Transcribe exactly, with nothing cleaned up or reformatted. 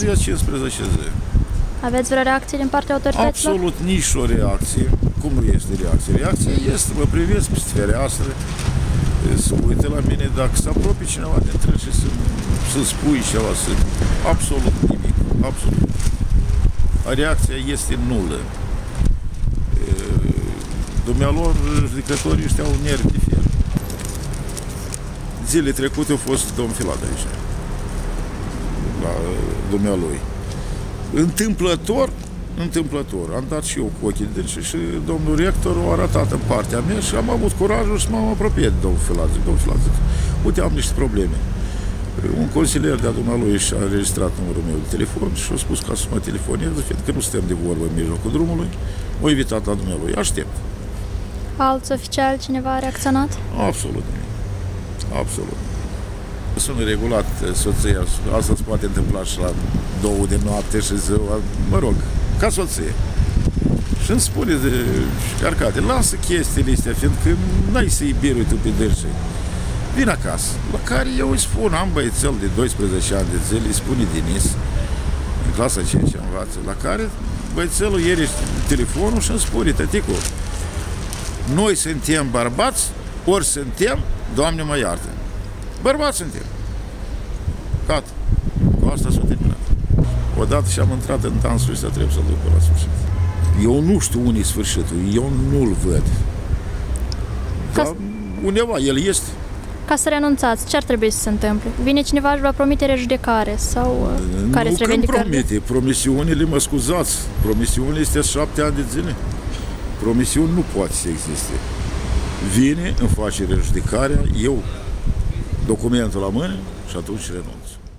previez cincisprezece zile. Aveți vreo reacție din partea autorităților? Absolut nici o reacție. Cum nu este reacție? Reacția este, mă privesc peste fereastră, să uite la mine, dacă se apropie cineva dintre și să, să spui ceva, să... absolut nimic, absolut. Reacția este nulă. Dumnealor, judecătorii ăștia au nervi de fier. Zile trecute au fost domn Filat aici, la dumnealui. Întâmplător, întâmplător, am dat și eu cu ochii de dânsi și domnul rector a arătat în partea mea și am avut curajul și m-am apropiat de domnul Filat. Zic, domnul Filat, zic, uite, am niște probleme. Un consilier de-a dumnealui și-a înregistrat numărul meu de telefon și a spus ca să mă telefonez, fiindcă nu suntem de vorbă în mijlocul drumului, m-a invitat la dumnealui. Aștept. Alți oficiali, cineva a reacționat? Absolut nimic. Absolut. Sunt regulat soția, asta se poate întâmpla și la două de noapte și ziua, mă rog, ca soție. Și îmi spune de Arcade, lasă chestiile astea, fiindcă n-ai să-i birui tu pe dânsii. Vin acasă, la care eu îi spun, am băiețel de doisprezece ani de zile, îi spune Denis, în clasa cinci învață, la care băiețelul ieri telefonul și îmi spune, tăticu, noi suntem bărbați, ori suntem, Doamne mă iartă. Bărbați suntem. Gata. Cu asta s-a terminat. Odată și am intrat în dansul ăsta, trebuie să-l duc pe la sfârșit. Eu nu știu unde e sfârșitul, eu nu-l văd. Dar undeva el este. Ca să renunțați, ce ar trebui să se întâmple? Vine cineva și va promite rejudecare sau uh, care sunt revendicările? Nu promite, promisiunile, mă scuzați, promisiunile este șapte ani de zile. Promisiuni nu poate să existe. Vine, îmi face rejudicarea, eu documentul la mână și atunci renunț.